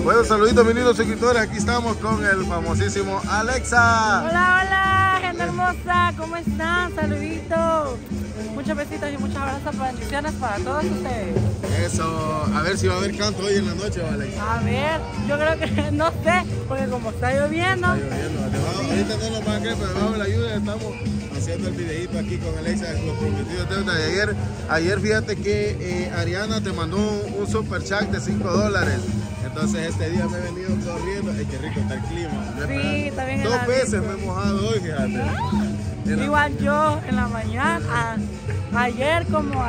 Bueno, saluditos mis lindos suscriptores, aquí estamos con el famosísimo Alexa. Hola, hola, gente hermosa, ¿cómo están? Saluditos. Muchos besitos y muchos abrazos, bendiciones para todos ustedes. Eso, a ver si va a haber canto hoy en la noche, Alexa. A ver, yo creo que no sé, porque como está lloviendo. Está lloviendo, ahorita no lo van a creer, pero debajo de la lluvia estamos haciendo el videito aquí con Alexa, los prometidos deudas de ayer fíjate que Ariana te mandó un super chat de $5. Entonces este día me he venido corriendo. Ay, qué rico está el clima. Sí, también. 2 veces me he mojado hoy, fíjate. Igual yo en la mañana, ayer,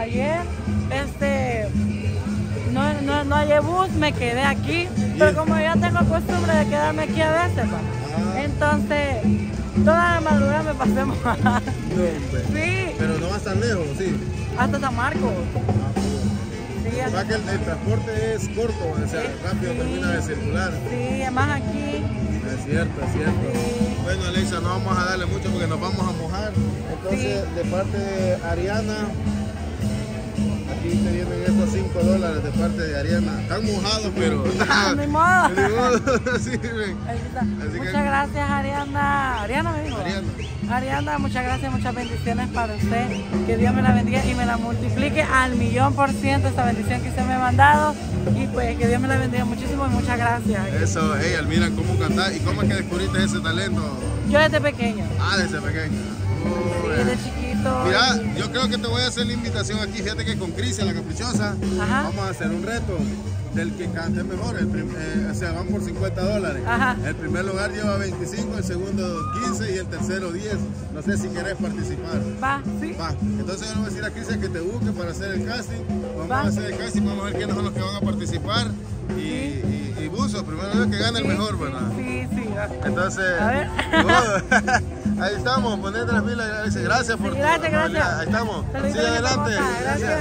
no hallé bus, me quedé aquí. Pero como ya tengo costumbre de quedarme aquí a veces, entonces toda la madrugada me pasé mojada. Sí. Pero no va a estar lejos, sí. Hasta San Marcos. Sí, o sea que el transporte es corto, o sea, rápido termina de circular. Sí, además aquí. Es cierto, es cierto. Sí. Bueno, Alexa, no vamos a darle mucho porque nos vamos a mojar. Entonces, de parte de Ariana, aquí te vienen esos $5 de parte de Ariana. Están mojados, pero... Ni modo. Ni modo. Sí, muchas gracias, Ariana. Ariana me dijo. Ariana, muchas gracias, muchas bendiciones para usted. Que Dios me la bendiga y me la multiplique al 1.000.000% esa bendición que usted me ha mandado. Y pues que Dios me la bendiga muchísimo y muchas gracias. Eso, ella, mira cómo cantar. ¿Y cómo es que descubriste ese talento? Yo desde pequeña. Ah, desde pequeña. Sí, desde chiquito. Mira, yo creo que te voy a hacer la invitación aquí. Fíjate que con Crisia, la caprichosa, vamos a hacer un reto del que cante mejor. O sea, van por $50. Ajá. El primer lugar lleva 25, el segundo 15 y el tercero 10. No sé si querés participar. Va, sí. Va. Entonces yo le voy a decir a Crisia que te busque para hacer el casting. Vamos a hacer el casting, vamos a ver quiénes son los que van a participar. Y buzo, primero que gane el mejor, ¿verdad? Sí, sí. Entonces, a ver. Ahí estamos, ponete las pilas. Gracias por tu gracias. Ahí estamos. Saludos, sigue adelante. Gracias.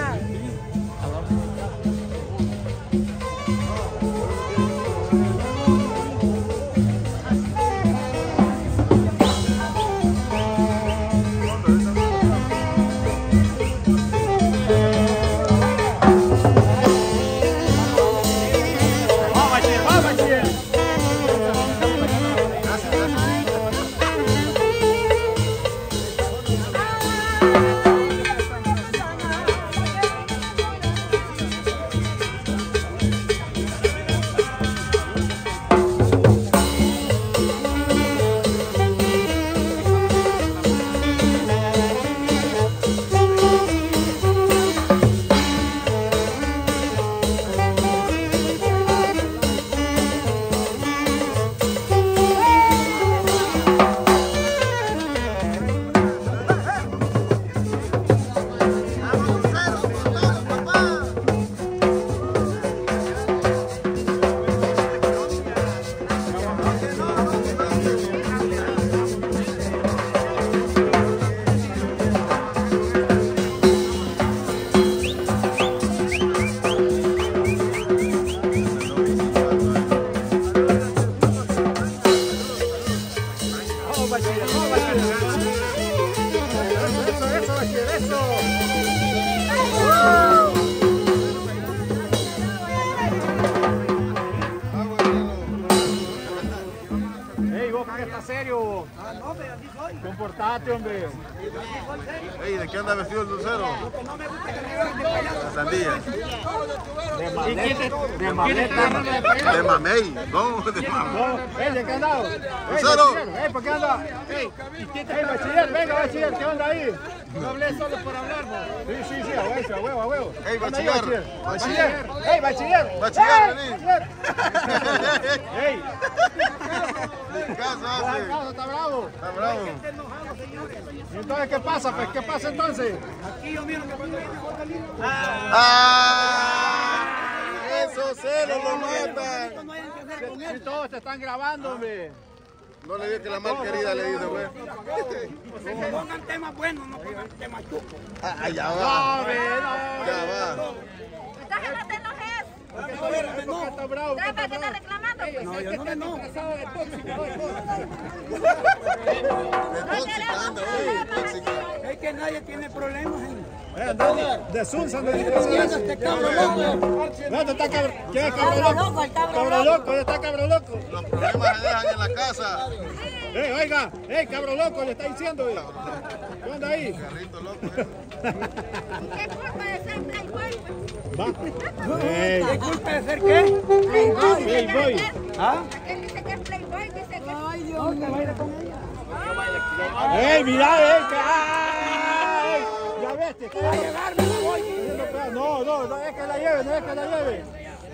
Serio. Comportate, hombre. Ey, ¿de qué anda vestido el dulcero? La sandía. De maleta. De mamey. No, de mamey. ¿De qué andado? Dulcero. ¿Por qué anda? Bachiller, venga, bachiller, ¿qué onda ahí? No hablé solo por hablar, ¿no? Sí, a huevo. Ey, bachiller. Ey, bachiller. Bachiller, vení. Ey. Casa, está bravo. Está bravo. ¿Y entonces qué pasa? Pues, ¿qué pasa entonces? Aquí yo miro que esos celos lo matan. Si todos te están grabando, hombre. No le digo que la mal querida le dice, güey. que pongan temas buenos, no pongan temas chucos. Ya va. No, Ya va. Entonces no te enojes. ¿Por qué está bravo? ¿Sabes para qué estás reclamando? Pues? No, yo no me enojo. De tóxica anda, güey. Tóxica. Es que nadie tiene problemas. De Sunsan, de este cabrón loco. ¿Dónde está cabrón? ¿Quién es cabrón loco? Cabrón loco, ¿dónde está cabrón loco? Los problemas se dejan en la casa. Oiga, cabrón loco, le está diciendo. ¿Qué onda ahí? Carrito loco. ¿Qué culpa de ser playboy? ¿Qué culpa de ser qué? Playboy. ¿Ah? Aquel dice que es playboy, dice que... Ay, Dios mío. Baila con ella. Mira, ya ves, te va a llegar, no, es que la lleve.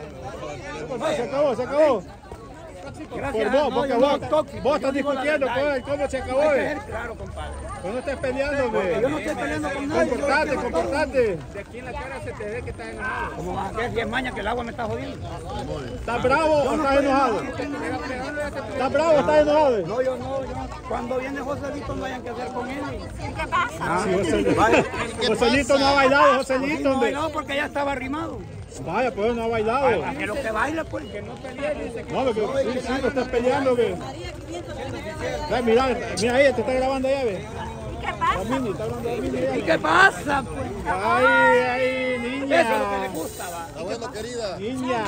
Se acabó. Gracias, porque vos estás discutiendo con él, ¿cómo se acabó? Claro, compadre. Vos no estás peleando, Yo no estoy peleando con nadie. Comportate. De aquí en la cara se te ve que estás enojado. ¿Cómo vas a hacer 10 mañas que el agua me está jodiendo? ¿Estás bravo o estás enojado? ¿Estás bravo o estás enojado? No, yo no. Cuando viene Joselito no hayan que hacer con él. ¿Qué pasa? Joselito no ha bailado, Joselito. No bailado porque ya estaba arrimado. Vaya, pues no ha bailado. Que lo que baila, pues, que no pelee. No, lo que sí, no estás peleando, ve. Mira, ella te está grabando allá, ve. ¿Qué pasa? ¿Y qué pasa, pues? Ay, niña. Eso es lo que le gusta, va. Está bueno, querida. Niña.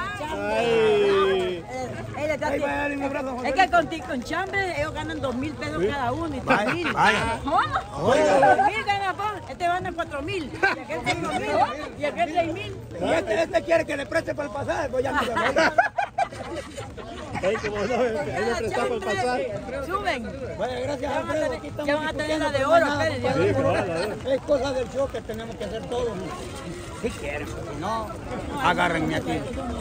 Ay. Es que con chambre ellos ganan 2.000 pesos cada uno y 3.000. ¿Cómo? 2.000 ganan, este gana 4.000. Y aquel 5.000. Y aquel 6.000. Y este quiere que le preste para el pasaje, pues ya no le va. Como no, ahí le prestamos el pasaje. Suben. Vaya, gracias. Ya van a tener la de oro. Es cosa del show que tenemos que hacer todos. Si quieren, si no, agárrenme aquí.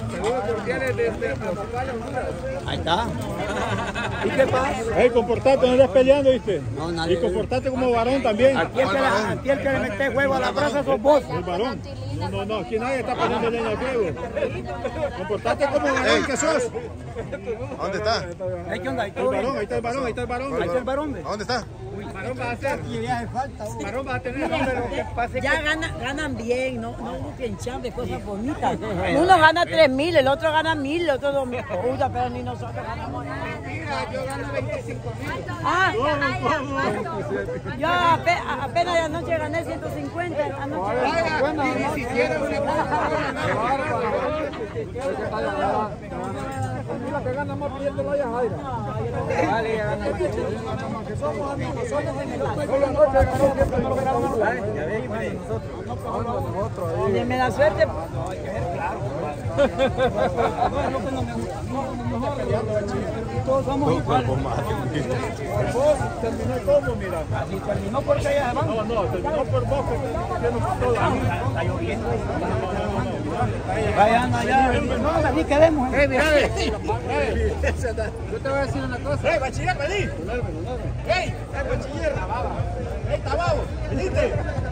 Ahí está. ¿Y qué pasa? Comportate, no estás peleando, ¿viste? No, nadie. Y comportate como varón también. Aquí el que le mete huevo a la brasa sos vos. El varón. No, aquí nadie está poniendo leña al fuego. Comportate como varón que sos. ¿Dónde está? ¿Qué onda? Ahí está el varón. Ahí está el varón. ¿Dónde está? Varón va a hacer. Varón va a tener nombre. Ya ganan bien, no busquen chambre, cosas bonitas. Uno gana 3.000, el otro gana 1.000, el otro 2.000. Puta, pero ni nosotros ganamos nada. Yo gano 25.000. Yo apenas de anoche gané 150. Anoche Ni siquiera una que gana más pidiéndolo allá, Jaira. Vale, ya gana. Que somos amigos, somos amigos. Solo anoche ganó, siempre no ganamos. Ya ves, nosotros. Denme la suerte. Todos somos iguales. Vos terminó como, mira. Así terminó porque ella se van. No, terminó por vos, que tiene todo. Está lloviendo. Vayan allá. No, así quedemos. Mira, yo te voy a decir una cosa. Bachiller, vení. Bachiller. Tababo, venite.